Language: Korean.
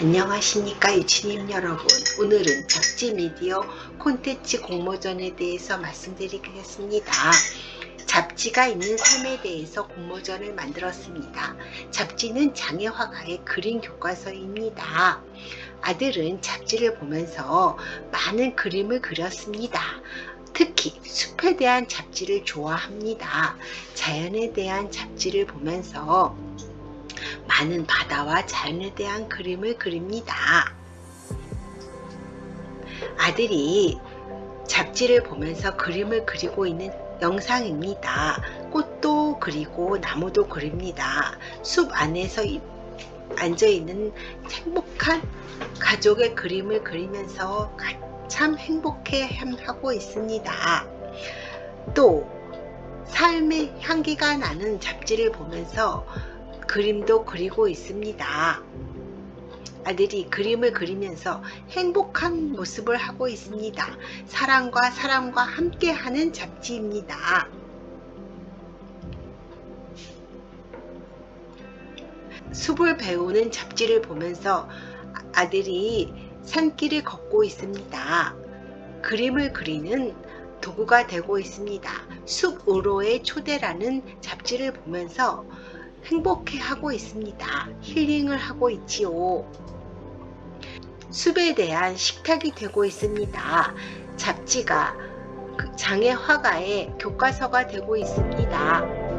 안녕하십니까 유치님 여러분. 오늘은 잡지 미디어 콘텐츠 공모전에 대해서 말씀드리겠습니다. 잡지가 있는 삶에 대해서 공모전을 만들었습니다. 잡지는 장애화가의 그림 교과서입니다. 아들은 잡지를 보면서 많은 그림을 그렸습니다. 특히 숲에 대한 잡지를 좋아합니다. 자연에 대한 잡지를 보면서 많은 바다와 자연에 대한 그림을 그립니다. 아들이 잡지를 보면서 그림을 그리고 있는 영상입니다. 꽃도 그리고 나무도 그립니다. 숲 안에서 앉아있는 행복한 가족의 그림을 그리면서 참 행복해 하고 있습니다. 또 삶의 향기가 나는 잡지를 보면서 그림도 그리고 있습니다. 아들이 그림을 그리면서 행복한 모습을 하고 있습니다. 사람과 함께하는 잡지입니다. 숲을 배우는 잡지를 보면서 아들이 산길을 걷고 있습니다. 그림을 그리는 도구가 되고 있습니다. 숲으로의 초대라는 잡지를 보면서 행복해하고 있습니다. 힐링을 하고 있지요. 숲에 대한 식탁이 되고 있습니다. 잡지가 장애 화가의 교과서가 되고 있습니다.